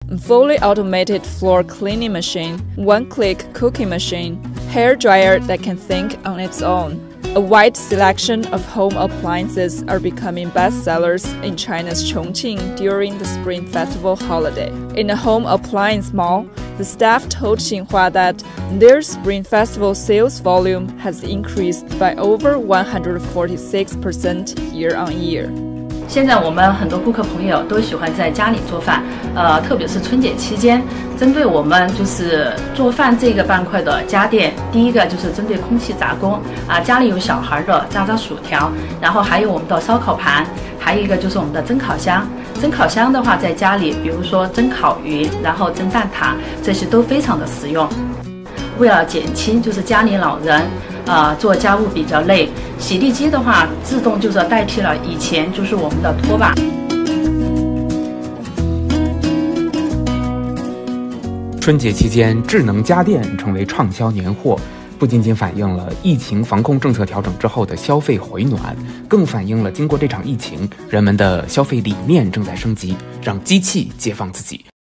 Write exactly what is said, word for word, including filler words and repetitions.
fully automated floor cleaning machine, one-click cooking machine, hair dryer that can think on its own. A wide selection of home appliances are becoming bestsellers in China's Chongqing during the Spring Festival holiday. In a home appliance mall, the staff told Xinhua that their Spring Festival sales volume has increased by over one hundred forty-six percent year on year. 现在我们很多顾客朋友都喜欢在家里做饭，呃，特别是春节期间，针对我们就是做饭这个板块的家电，第一个就是针对空气炸锅啊，家里有小孩的炸炸薯条，然后还有我们的烧烤盘，还有一个就是我们的蒸烤箱。蒸烤箱的话，在家里，比如说蒸烤鱼，然后蒸蛋挞，这些都非常的实用。为了减轻就是家里老人。 呃，做家务比较累，洗地机的话，自动就是代替了以前就是我们的拖把。 春节期间，智能家电成为畅销年货，不仅仅反映了疫情防控政策调整之后的消费回暖，更反映了经过这场疫情，人们的消费理念正在升级，让机器解放自己。